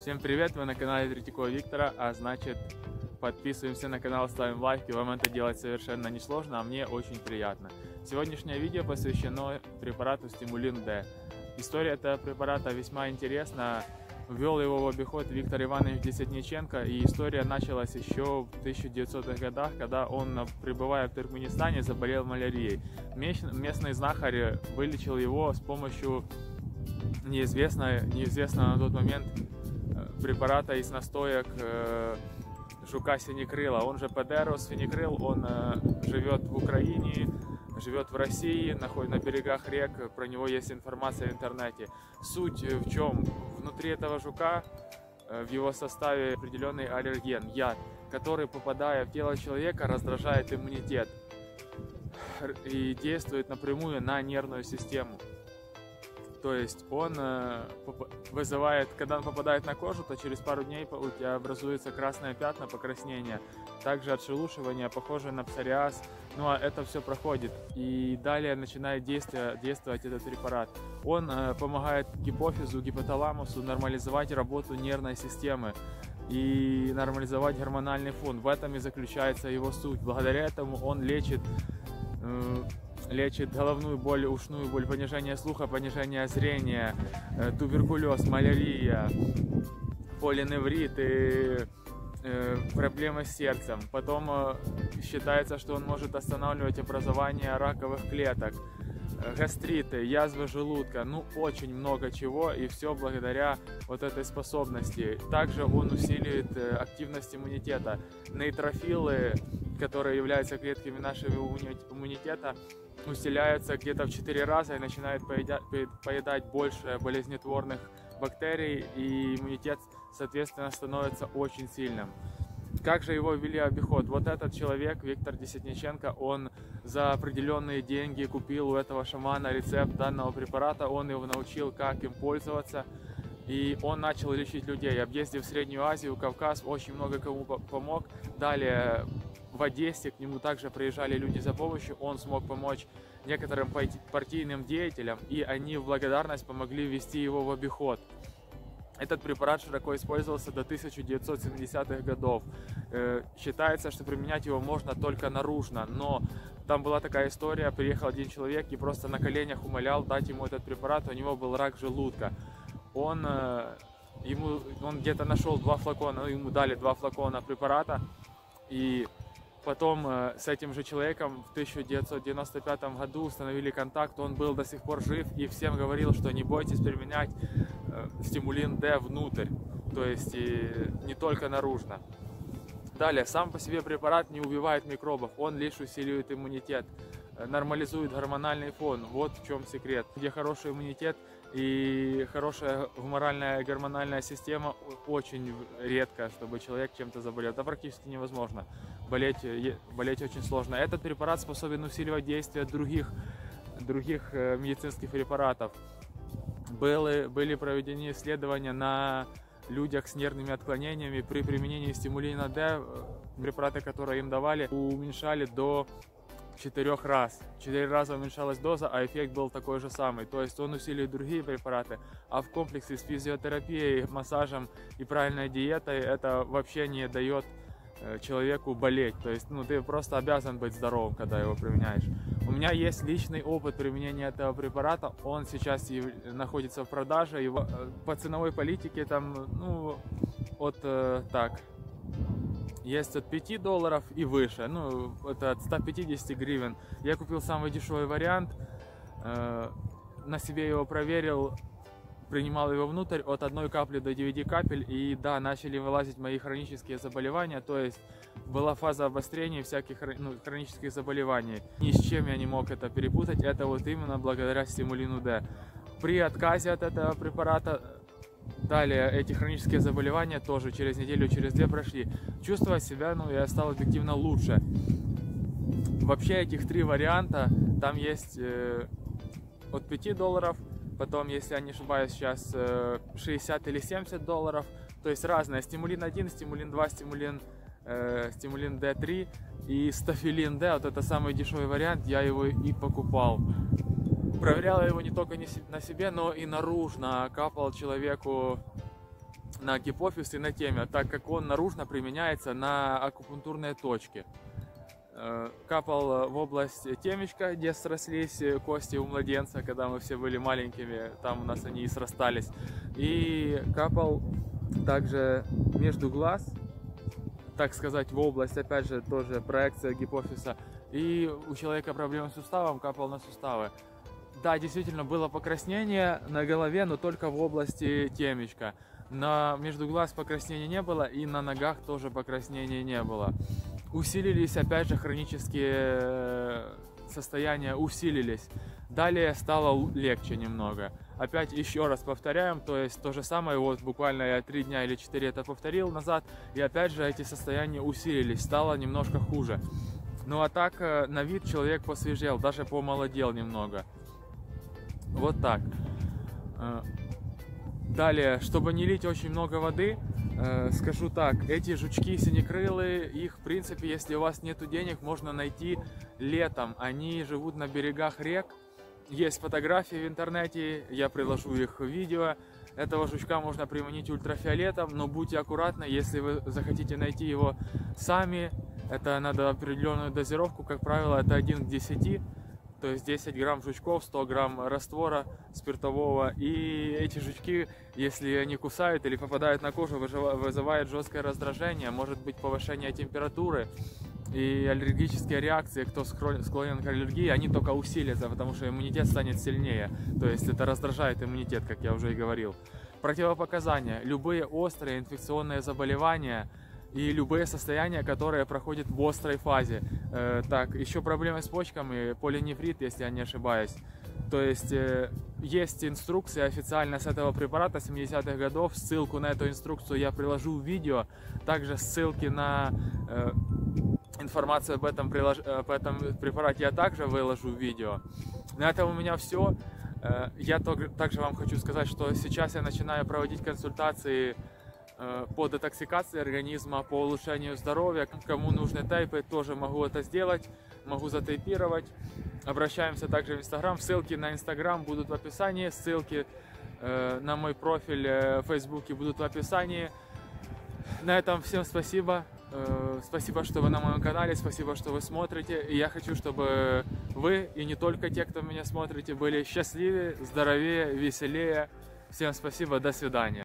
Всем привет, вы на канале Третьякова Виктора, а значит подписываемся на канал, ставим лайки, вам это делать совершенно несложно, а мне очень приятно. Сегодняшнее видео посвящено препарату Стимулин D. История этого препарата весьма интересна, ввел его в обиход Виктор Иванович Десятниченко, и история началась еще в 1900-х годах, когда он, пребывая в Туркменистане, заболел малярией. Местный знахарь вылечил его с помощью неизвестного на тот момент препарата из настоек жука синекрыла. Он же Педерос феникрыл, он живет в Украине, живет в России, находится на берегах рек, про него есть информация в интернете. Суть в чем? Внутри этого жука в его составе определенный аллерген, яд, который, попадая в тело человека, раздражает иммунитет и действует напрямую на нервную систему. То есть он вызывает, когда он попадает на кожу, то через пару дней у тебя образуются красные пятна, покраснения, также отшелушивание, похожее на псориаз. Ну а это все проходит, и далее начинает действовать этот препарат. Он помогает гипофизу, гипоталамусу нормализовать работу нервной системы и нормализовать гормональный фон. В этом и заключается его суть. Благодаря этому он лечит головную боль, ушную боль, понижение слуха, понижение зрения, туберкулез, малярия, полиневрит и проблемы с сердцем. Потом считается, что он может останавливать образование раковых клеток, гастриты, язвы желудка, ну очень много чего, и все благодаря вот этой способности. Также он усиливает активность иммунитета. Нейтрофилы, которые являются клетками нашего иммунитета, усиляются где-то в 4 раза и начинают поедать больше болезнетворных бактерий, и иммунитет, соответственно, становится очень сильным. Как же его ввели в обиход? Вот этот человек, Виктор Десятниченко, он за определенные деньги купил у этого шамана рецепт данного препарата, он его научил, как им пользоваться, и он начал лечить людей. Объездив Среднюю Азию, Кавказ, очень много кому помог. Далее в Одессе к нему также приезжали люди за помощью, он смог помочь некоторым партийным деятелям, и они в благодарность помогли ввести его в обиход. Этот препарат широко использовался до 1970-х годов. Считается, что применять его можно только наружно, но там была такая история, приехал один человек и просто на коленях умолял дать ему этот препарат, у него был рак желудка. Он где-то нашел 2 флакона, ему дали 2 флакона препарата, и потом с этим же человеком в 1995 году установили контакт, он был до сих пор жив и всем говорил, что не бойтесь применять Стимулин D внутрь, то есть не только наружно. Далее, сам по себе препарат не убивает микробов, он лишь усиливает иммунитет, нормализует гормональный фон, вот в чем секрет. Где хороший иммунитет и хорошая гуморальная гормональная система, очень редко, чтобы человек чем-то заболел. Это практически невозможно. Болеть очень сложно. Этот препарат способен усиливать действие других медицинских препаратов. Были проведены исследования на людях с нервными отклонениями. При применении стимулина D, препараты, которые им давали, уменьшали до 4 раз. 4 раза уменьшалась доза, а эффект был такой же самый. То есть он усиливает другие препараты, а в комплексе с физиотерапией, массажем и правильной диетой это вообще не дает человеку болеть. То есть ты просто обязан быть здоровым, когда его применяешь. У меня есть личный опыт применения этого препарата, он сейчас находится в продаже, его по ценовой политике там, есть от $5 и выше, это от 150 гривен. Я купил самый дешевый вариант, на себе его проверил, принимал его внутрь от 1 капли до 9 капель, и да, начали вылазить мои хронические заболевания, то есть была фаза обострения всяких хронических заболеваний. Ни с чем я не мог это перепутать, это вот именно благодаря Стимулину D. При отказе от этого препарата, далее эти хронические заболевания тоже через неделю, через 2 прошли. Чувствовать себя, я стал объективно лучше. Вообще этих 3 варианта, там есть от $5, потом, если я не ошибаюсь, сейчас $60 или $70, то есть разные. Стимулин 1, Стимулин 2, Стимулин D3 и Стафилин D, вот это самый дешевый вариант, я его и покупал. Проверял его не только на себе, но и наружно. Капал человеку на гипофиз и на темя, так как он наружно применяется на акупунктурные точки. Капал в область темечка, где срослись кости у младенца, когда мы все были маленькими, там у нас они и срастались. И капал также между глаз, так сказать, в область, опять же, тоже проекция гипофиза. И у человека проблемы с суставом, капал на суставы. Да, действительно, было покраснение на голове, но только в области темечка. Между глаз покраснения не было, и на ногах тоже покраснения не было. Усилились, опять же, хронические состояния усилились. Далее стало легче немного. Опять еще раз повторяем, то есть то же самое, вот буквально я 3 дня или 4 это повторил назад, и опять же эти состояния усилились, стало немножко хуже. Ну а так, на вид человек посвежел, даже помолодел немного. Вот так. Далее, чтобы не лить очень много воды, скажу так, эти жучки синекрылые, их в принципе, если у вас нету денег, можно найти летом. Они живут на берегах рек. Есть фотографии в интернете, я приложу их в видео. Этого жучка можно приманить ультрафиолетом, но будьте аккуратны, если вы захотите найти его сами. Это надо определенную дозировку, как правило, это 1 к 10. То есть 10 грамм жучков, 100 грамм раствора спиртового. И эти жучки, если они кусают или попадают на кожу, вызывают жесткое раздражение, может быть повышение температуры и аллергические реакции. Кто склонен к аллергии, они только усилятся, потому что иммунитет станет сильнее. То есть это раздражает иммунитет, как я уже и говорил. Противопоказания. Любые острые инфекционные заболевания и любые состояния, которые проходят в острой фазе. Так, еще проблемы с почками, полинефрит, если я не ошибаюсь. То есть есть инструкция официально с этого препарата 70-х годов. Ссылку на эту инструкцию я приложу в видео. Также ссылки на информацию об этом препарате я также выложу в видео. На этом у меня все. Я также вам хочу сказать, что сейчас я начинаю проводить консультации по детоксикации организма, по улучшению здоровья. Кому нужны тейпы, тоже могу это сделать, могу затейпировать. Обращаемся также в Инстаграм. Ссылки на Инстаграм будут в описании, ссылки на мой профиль в Фейсбуке будут в описании. На этом всем спасибо. Спасибо, что вы на моем канале, спасибо, что вы смотрите. И я хочу, чтобы вы, и не только те, кто меня смотрите, были счастливее, здоровее, веселее. Всем спасибо, до свидания.